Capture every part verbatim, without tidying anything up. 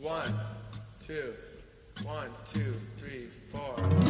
One, two, one, two, three, four.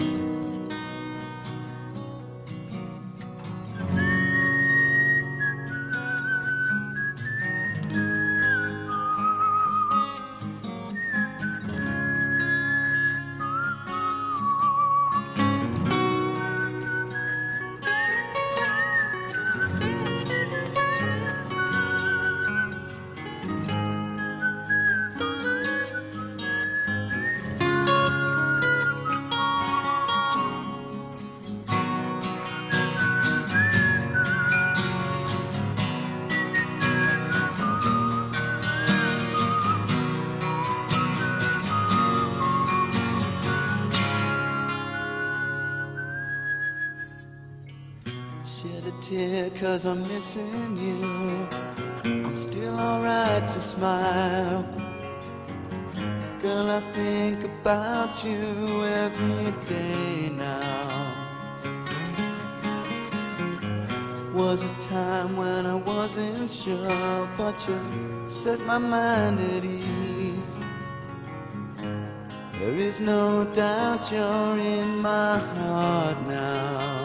Shed a tear cause I'm missing you. I'm still alright to smile. Girl, I think about you every day now. Was a time when I wasn't sure, but you set my mind at ease. There is no doubt you're in my heart now.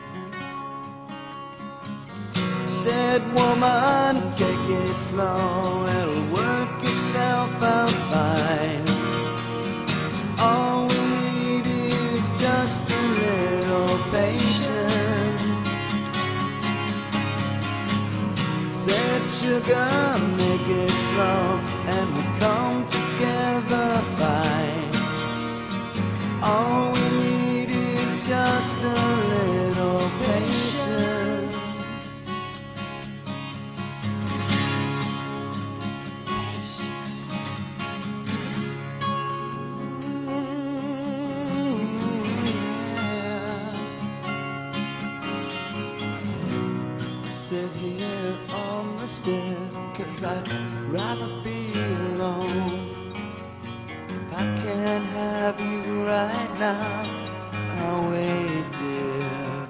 Said, woman, take it slow, it'll work itself out fine. All we need is just a little patience. Said, sugar, make it slow, and we'll come together fine. All we need is just a little patience. Sit here on the stairs, cause I'd rather be alone. If I can't have you right now, I'll wait there.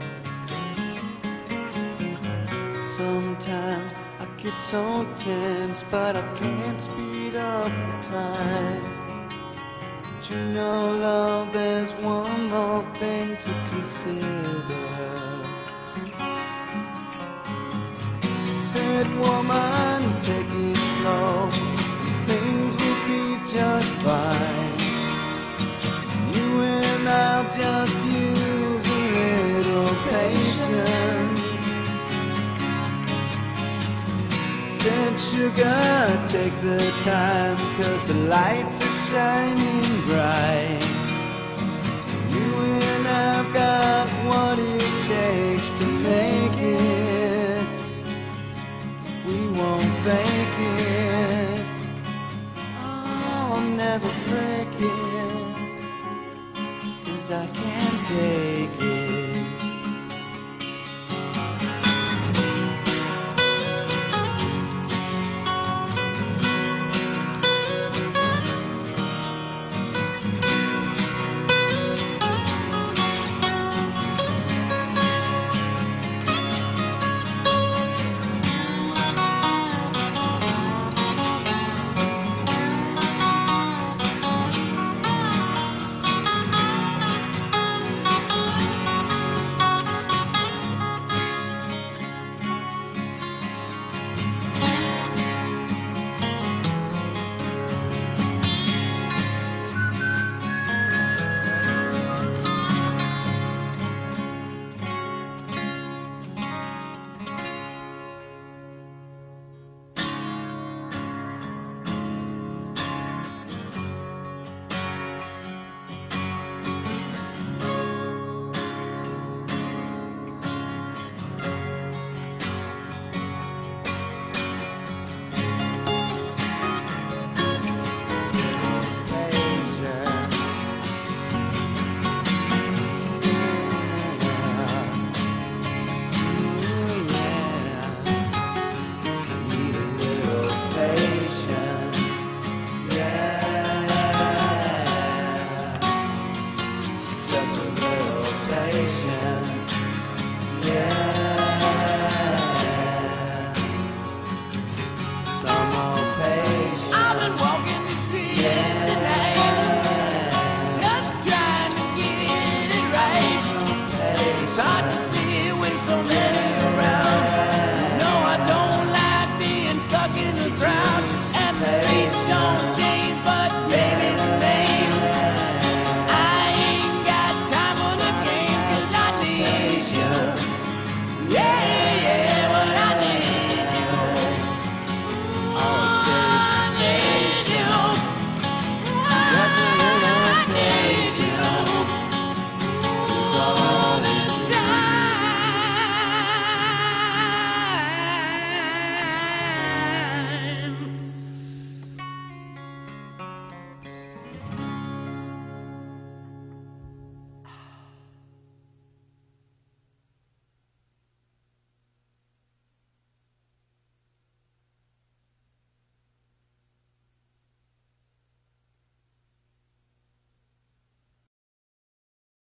Sometimes I get so tense, but I can't speed up the time. But you know, love, there's one more thing to consider. Said, woman, take it slow, things will be just fine. You and I'll just use a little patience. Said, sugar, take the time, cause the lights are shining bright.